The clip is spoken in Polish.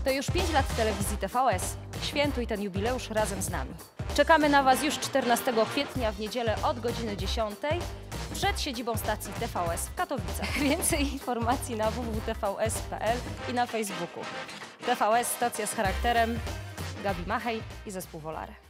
To już 5 lat telewizji TVS. Świętuj ten jubileusz razem z nami. Czekamy na Was już 14 kwietnia w niedzielę od godziny 10 przed siedzibą stacji TVS w Katowicach. Więcej informacji na www.tvs.pl i na Facebooku. TVS, stacja z charakterem. Gabi Machej i zespół Volare.